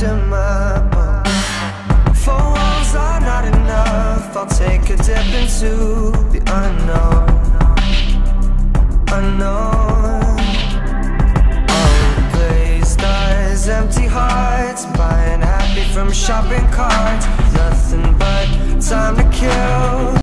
to my boat. 4 walls are not enough, I'll take a dip into the unknown. Unknown. All glazed eyes, empty hearts, buying happy from shopping carts. Nothing but time to kill.